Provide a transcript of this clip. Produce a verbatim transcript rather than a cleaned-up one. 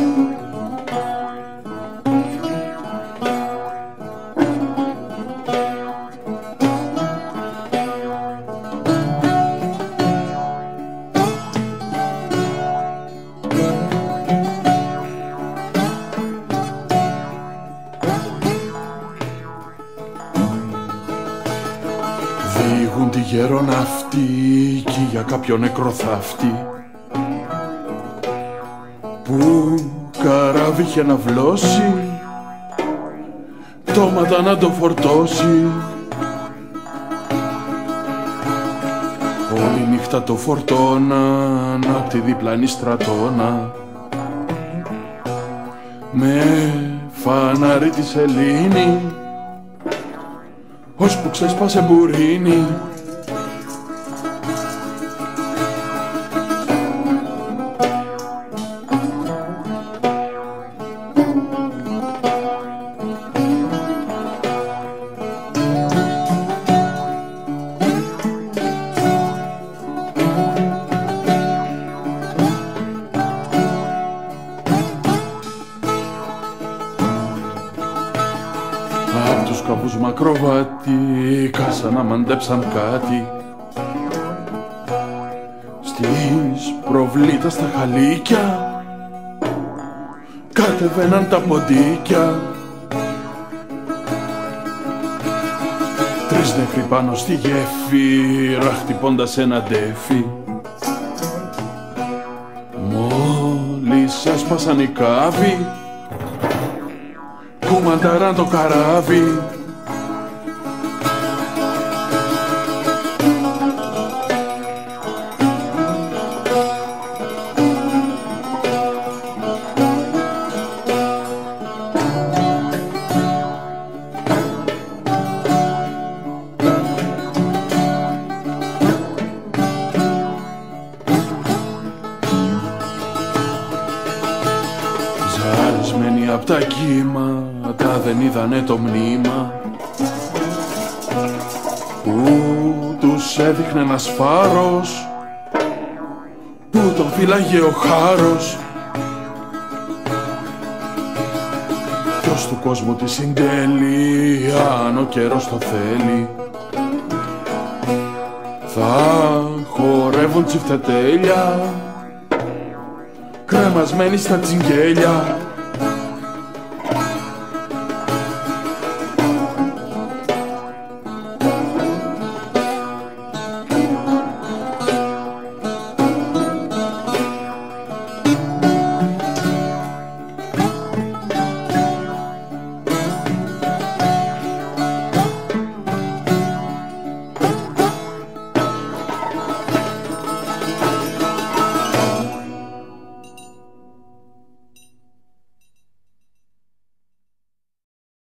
Διηγούν τη γεροναυτή κι για κάποιο νεκροθάφτη που καράβι είχε να βλώσει, πτώματα να το φορτώσει. Όλη νύχτα το φορτώναν απ' τη διπλανή στρατόνα με φανάρι τη σελήνη, ώσπου ξέσπασε μπουρίνι. Απ' τους καβούς μακροβάτι κάσα να μαντέψαν κάτι, στις προβλήτας στα χαλίκια κατεβαίναν τα ποντίκια. Τρεις νεκροί πάνω στη γέφυρα χτυπώντας ένα ντέφι. Μόλις έσπασαν οι κάβοι κουμαντάραν το καράβι. Ζαρισμένοι απ' τα κύματα δεν είδανε το μνήμα που τους έδειχνε ένας φάρος που τον φύλαγε ο χάρος. Ποιος του κόσμου τη συντέλει αν ο καιρός το θέλει, θα χορεύουν τσιφτετέλια κρεμασμένοι στα τσιγκέλια.